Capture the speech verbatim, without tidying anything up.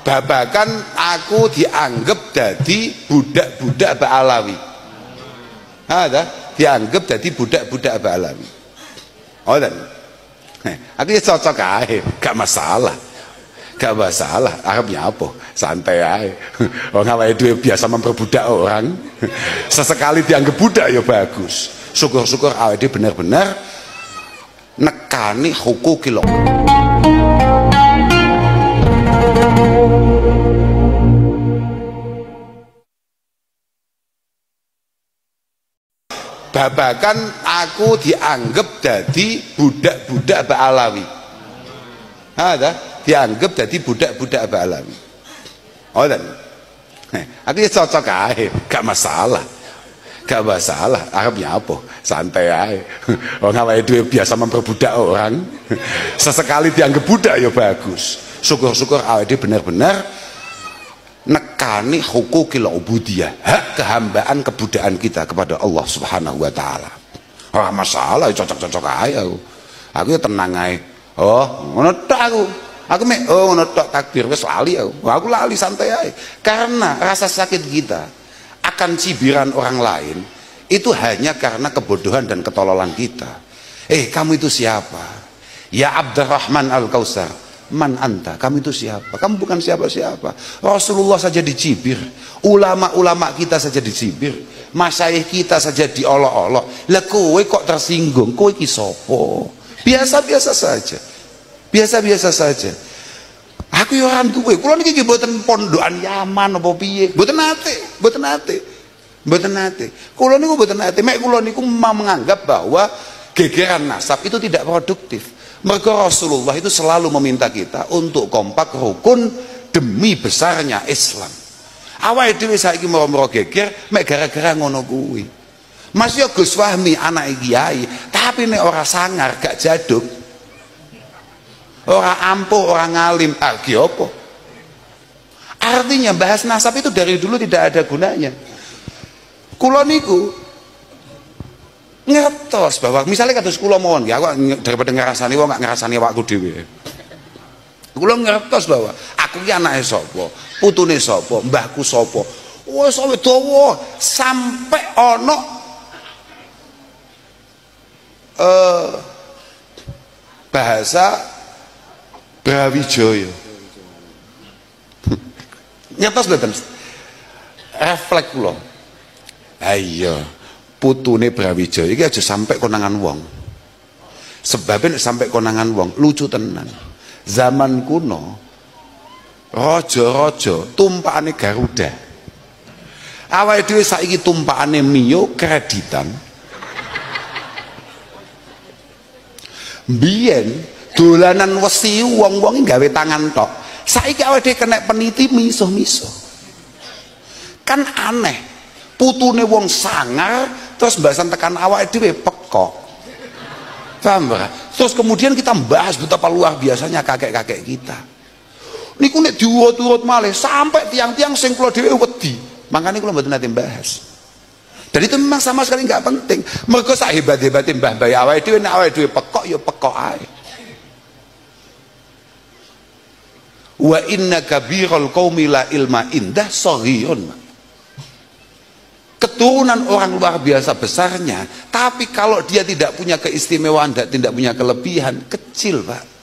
babakan aku dianggap jadi budak-budak Ba'alawi. Ada dianggap jadi budak-budak Ba'alawi. Oh dan aku ya cocok aja, gak masalah. Gak masalah, Arabnya apa? Santai aja. Orang awake dhewe biasa memperbudak orang. Sesekali dianggap budak ya bagus. Syukur-syukur awake dhewe benar-benar nekani hukukil. Babakan aku dianggap jadi budak-budak Ba'alawi. Ada dianggap jadi budak-budak Ba'alawi. Oh dan aku ya cocok aja, gak masalah. Gak masalah, Arabnya apa? Santai aja. Orang awake dhewe biasa memperbudak orang. Sesekali dianggap budak ya bagus. Syukur-syukur awake dhewe benar-benar nekani hukukil ubudiyah, hak kehambaan kebudakan kita kepada Allah Subhanahu wa taala. Ora masalah, cocok-cocok aja aku. Aku ya tenang aja. Oh, ngono tok aku. Aku mek oh ngono tok takbir wis lali aku. Aku lali santai aja. Karena rasa sakit kita akan cibiran orang lain itu hanya karena kebodohan dan ketololan kita. Eh, kamu itu siapa? Ya Abdurrahman Al-Kausar. Man anta, kamu itu siapa? Kamu bukan siapa-siapa. Rasulullah saja dicibir, ulama-ulama kita saja dicibir, masyayikh kita saja diolok-olok. Lah kowe kok tersinggung? Kowe iki sapa? Biasa-biasa saja. Biasa-biasa saja. Aku ya orang duwe, kula niki mboten pondokan Yaman apa piye. Mboten nate, mboten nate. Mboten nate. Kula niku mboten nate. Mek kula niku mau menganggap bahwa gegeran nasab itu tidak produktif. Mergo Rasulullah itu selalu meminta kita untuk kompak rukun demi besarnya Islam. Awake dhewe saiki moro-moro geger mek gara-gara ngono kuwi. Mas yo Gus Fahmi anak kiai, tapi nek ora sangar gak jaduk. Ora ampuh, ora ngalim, ah ki apa? Artinya bahas nasab itu dari dulu tidak ada gunanya. Kula niku ngertos bahwa misalnya kados kula mawon ya, aku daripada ngrasani wong gak ngrasani awakku dhewe. Kula ngertos bahwa aku ki anake sapa, putune sapa, mbahku sapa. Wes sampe dawa sampai ana eh bahasa Brawijaya. Ngertos mboten? Refleks kula. Ayo putune Brawijaya iki aja sampai konangan wong. Sebabnya sampai konangan wong lucu tenan. Zaman kuno raja-raja tumpakane Garuda. Awake dhewe saiki tumpakane Mio kreditan. Biyen dolanan wesi wong-wong gawe tangan tok. Saiki awake dhewe kena peniti misuh-misuh. Kan aneh. Putune wong sangar terus bahasan tekan awake dhewe pekok. Paham ora? Terus kemudian kita bahas betapa luar biasanya kakek-kakek kita. Niku nek diurut-urut malih sampai tiang-tiang sing kula dhewe wedi. Makane kula mboten nate bahas. Dan itu memang sama sekali nggak penting. Mergo sak hebat-hebate mbah-mbah awake dhewe nek awake dhewe pekok ya pekok ae. Wa inna kabiral qaumi la ilma indah saghirun. Keturunan orang luar biasa besarnya, tapi kalau dia tidak punya keistimewaan dan tidak punya kelebihan, kecil Pak.